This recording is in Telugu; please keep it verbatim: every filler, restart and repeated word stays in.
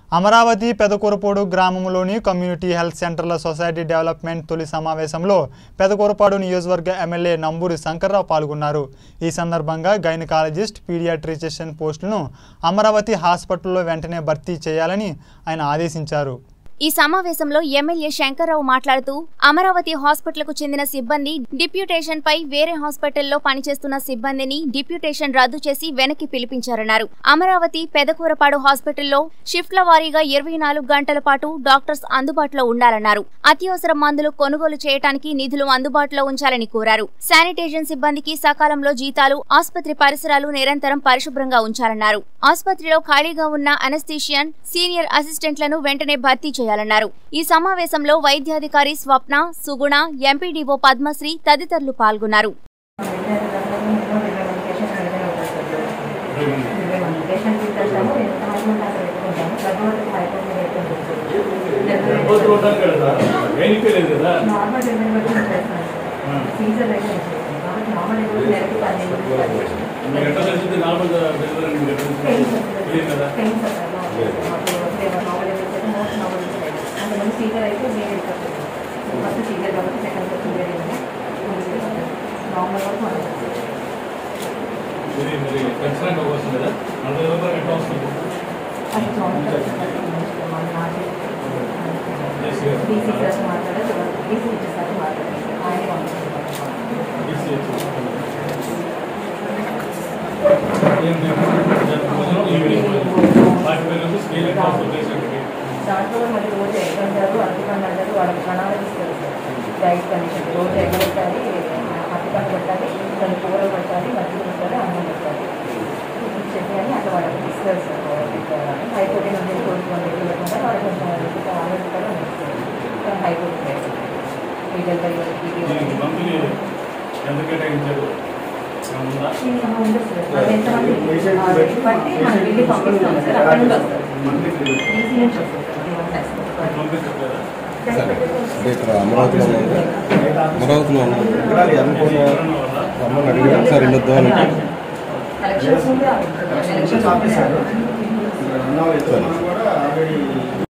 అమరావతి పెదకూరపాడు గ్రామంలోని కమ్యూనిటీ హెల్త్ సెంటర్ల సొసైటీ డెవలప్మెంట్ తొలి సమావేశంలో పెదకూరపాడు నియోజకవర్గ ఎమ్మెల్యే నంబూరి శంకర్రావు పాల్గొన్నారు। ఈ సందర్భంగా గైనకాలజిస్ట్ పీడియాట్రిషియన్ పోస్టులను అమరావతి హాస్పిటల్లో వెంటనే భర్తీ చేయాలని ఆయన ఆదేశించారు। ఈ సమావేశంలో ఎమ్మెల్యే శంకర్రావు మాట్లాడుతూ అమరావతి హాస్పిటల్కు చెందిన సిబ్బంది డిప్యూటేషన్ పై వేరే హాస్పిటల్లో పనిచేస్తున్న సిబ్బందిని డిప్యూటేషన్ రద్దు చేసి వెనక్కి పిలిపించారన్నారు। అమరావతి పెదకూరపాడు హాస్పిటల్లో షిఫ్ట్ల వారీగా ఇరవై నాలుగు గంటల పాటు డాక్టర్స్ అందుబాటులో ఉండాలన్నారు। అత్యవసర మందులు కొనుగోలు చేయడానికి నిధులు అందుబాటులో ఉంచాలని కోరారు। శానిటేషన్ సిబ్బందికి సకాలంలో జీతాలు, ఆసుపత్రి పరిసరాలు నిరంతరం పరిశుభ్రంగా ఉంచాలన్నారు। ఆసుపత్రిలో ఖాళీగా ఉన్న అనస్థీషియన్, సీనియర్ అసిస్టెంట్లను వెంటనే భర్తీ చేయాలన్నారు। ఈ సమావేశంలో వైద్యాధికారి స్వప్న, సుగుణ, ఎంపీడీఓ పద్మశ్రీ తదితరులు పాల్గొన్నారు। సీజర్ అయితే వేరే ఫస్ట్ సీజర్ కాబట్టి సెకండ్ వచ్చి వేరే నార్మల్ వరకు మనం అది మాట్లాడారు ఈసీ ఇచ్చేసారి మాట్లాడారు ఆయన దాంట్లో మళ్ళీ రోజు ఎగ్ అంటారు, అరటిపండు అంటారు, వాళ్ళకి ప్రణాళిక ఇస్తారు సార్। డైట్ కండిషన్ రోజు ఎగ్ పెట్టాలి, అరటిపండు పెట్టాలి, దాన్ని కూరలు పెట్టాలి, మజ్జిగ పెట్టాలి, అన్నం పెట్టాలి, చట్నీ అని అట్లా వాళ్ళకి ఇస్తారు సార్। హై ప్రోటీన్ ఉండేది రోజు వన్ ఎగ్ పెట్టాలి, వాళ్ళకి కొంచెం ఆమ్లెట్ కూడా అందిస్తారు హై ప్రోటీన్ డీటెయిల్ ఉంది సార్। ఎంతమంది బట్టి మనం వెళ్ళి పంపిస్తాం సార్, అక్కడ నుండి వస్తారు ఈజీ నుంచి వస్తారు ఇక్కడ అమరావతిలో అమరావతిలో రమ్మని అడిగి ఒకసారి వెళ్ళొద్దాం కలెక్షన్స్